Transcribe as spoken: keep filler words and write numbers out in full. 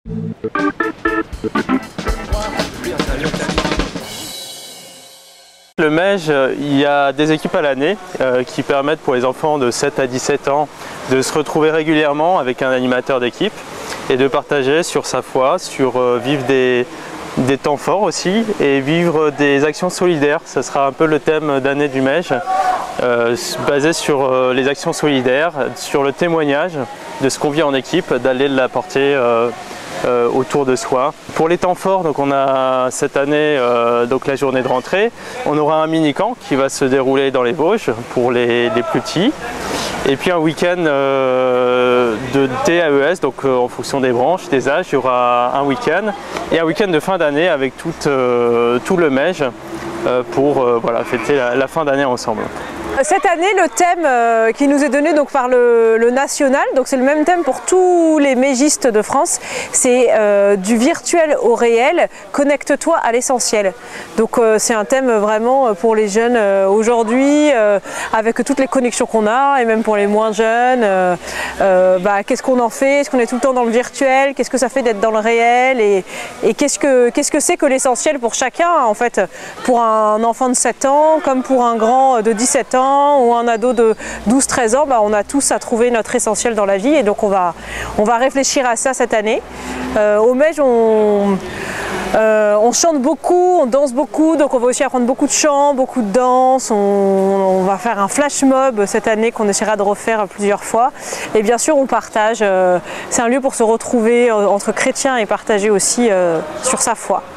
Le Mège, il y a des équipes à l'année euh, qui permettent pour les enfants de sept à dix-sept ans de se retrouver régulièrement avec un animateur d'équipe et de partager sur sa foi, sur euh, vivre des, des temps forts aussi et vivre des actions solidaires. Ce sera un peu le thème d'année du Mège, euh, basé sur euh, les actions solidaires, sur le témoignage de ce qu'on vit en équipe, d'aller l'apporter euh, Euh, autour de soi. Pour les temps forts, donc on a cette année euh, donc la journée de rentrée. On aura un mini-camp qui va se dérouler dans les Vosges pour les, les plus petits. Et puis un week-end euh, de T A E S, donc euh, en fonction des branches, des âges, il y aura un week-end. Et un week-end de fin d'année avec tout, euh, tout le Mège euh, pour euh, voilà, fêter la, la fin d'année ensemble. Cette année, le thème euh, qui nous est donné donc, par le, le national, donc c'est le même thème pour tous les mégistes de France, c'est euh, du virtuel au réel, connecte-toi à l'essentiel. Donc euh, c'est un thème vraiment pour les jeunes euh, aujourd'hui, euh, avec toutes les connexions qu'on a, et même pour les moins jeunes, euh, euh, bah, qu'est-ce qu'on en fait, est-ce qu'on est tout le temps dans le virtuel, qu'est-ce que ça fait d'être dans le réel, et, et qu'est-ce que qu'est-ce que c'est que l'essentiel pour chacun, en fait, pour un enfant de sept ans, comme pour un grand de dix-sept ans, ou un ado de douze treize ans, bah on a tous à trouver notre essentiel dans la vie et donc on va, on va réfléchir à ça cette année. Euh, au Mège, on, euh, on chante beaucoup, on danse beaucoup, donc on va aussi apprendre beaucoup de chants, beaucoup de danse. On, on va faire un flash mob cette année qu'on essaiera de refaire plusieurs fois. Et bien sûr, on partage. Euh, c'est un lieu pour se retrouver entre chrétiens et partager aussi euh, sur sa foi.